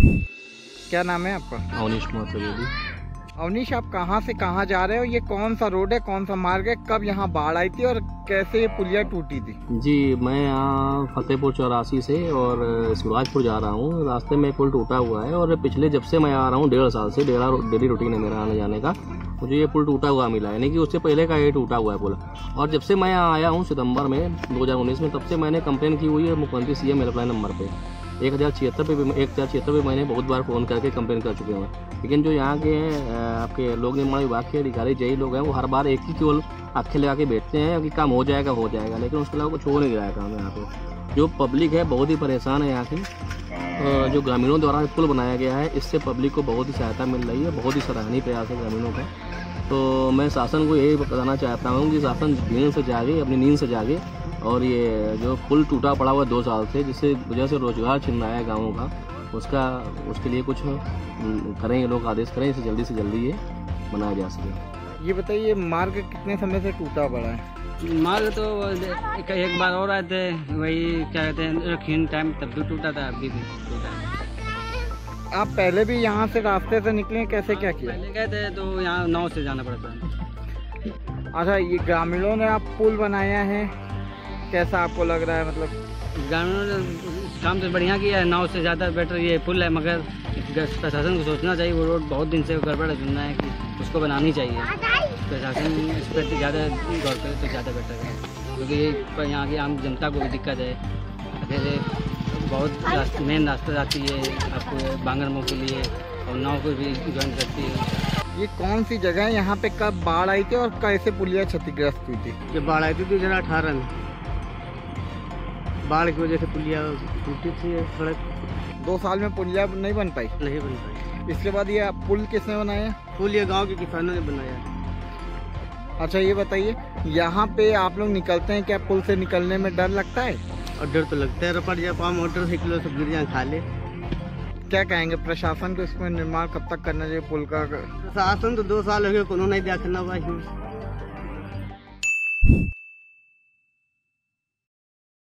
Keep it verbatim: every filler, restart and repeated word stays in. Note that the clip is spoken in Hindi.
क्या नाम है आपका? अवनीश कुमार त्रिवेदी। अवनीश, आप कहाँ से कहाँ जा रहे हो? ये कौन सा रोड है, कौन सा मार्ग है? कब यहाँ बाढ़ आई थी और कैसे ये पुलिया टूटी थी? जी, मैं यहाँ फतेहपुर चौरासी से और शिवराजपुर जा रहा हूँ। रास्ते में पुल टूटा हुआ है और पिछले जब से मैं आ रहा हूँ डेढ़ साल से, डेढ़ा डेली रूटीन है मेरा आने जाने का, मुझे ये पुल टूटा हुआ मिला है। यानी कि उससे पहले का ये टूटा हुआ है पुल। और जब से मैं यहाँ आया हूँ सितंबर में दो हज़ार उन्नीस में, तब से मैंने कंप्लेन की हुई है मुख्यमंत्री सी एम हेल्पलाइन नंबर पर। एक हज़ार छिहत्तर पे एक हज़ार छिहत्तर पे मैंने बहुत बार फ़ोन करके कंप्लेन कर चुके हैं। लेकिन जो यहाँ के आपके लोक निर्माण विभाग के अधिकारी जय लोग हैं, वो हर बार एक ही केवल आँखें लगा के बैठते हैं कि काम हो जाएगा हो जाएगा, लेकिन उसके अलावा कुछ हो नहीं रहा है काम यहाँ पे। जो पब्लिक है बहुत ही परेशान है यहाँ की। जो ग्रामीणों द्वारा पुल बनाया गया है, इससे पब्लिक को बहुत ही सहायता मिल रही है, बहुत ही सराहनीय प्रयास है ग्रामीणों का। तो मैं शासन को यही बताना चाहता हूँ कि शासन नींद से जागे, अपनी नींद से जागे और ये जो पुल टूटा पड़ा हुआ दो साल से, जिससे वजह से रोजगार छिन रहा है गाँवों का, उसका उसके लिए कुछ करें, ये लोग आदेश करें, इसे जल्दी से जल्दी ये बनाया जा सके। ये बताइए, मार्ग कितने समय से टूटा पड़ा है? मार्ग तो एक, एक बार और आए थे, वही क्या कहते हैं रखीन टाइम, तब भी टूटा था, अभी भी टूटा है। आप पहले भी यहाँ से रास्ते से निकले, कैसे क्या किया? पहले गए थे तो यहाँ नाव से जाना पड़ता है। अच्छा, ये ग्रामीणों ने आप पुल बनाया है, कैसा आपको लग रहा है? मतलब ग्रामीणों ने काम तो बढ़िया किया है, नाव से ज़्यादा बेटर ये पुल है, मगर प्रशासन को सोचना चाहिए। वो रोड बहुत दिन से गड़बड़ सुनना है कि उसको बनानी चाहिए। प्रशासन इस पर ज़्यादा गौर करे तो ज़्यादा बेटर है, क्योंकि यहाँ की आम जनता को भी दिक्कत है। जैसे बहुत मेन रास्ता जाती है आपको बांगरमऊ के लिए, और नाव को भी ज्वाइन करती है। ये कौन सी जगह है? यहाँ पे कब बाढ़ आई थी और कैसे पुलिया क्षतिग्रस्त हुई थी? जब बाढ़ आई थी दो हज़ार अठारह में, बाढ़ की वजह से पुलिया टूटी थी सड़क। दो साल में पुलिया नहीं बन पाई? नहीं बन पाई। इसके बाद ये पुल किसने बनाया? पुल ये गांव के किसानों ने बनाया। अच्छा, ये बताइए, यहाँ पे आप लोग निकलते हैं, क्या पुल से निकलने में डर लगता है? और डर तो लगता है, रपट जा पाँव मोटरसाइकिलों सब गिर जाए खा ले। क्या कहेंगे प्रशासन को, इसमें निर्माण कब तक करना चाहिए पुल का? प्रशासन तो दो साल हो गए, उन्होंने देखना भाई।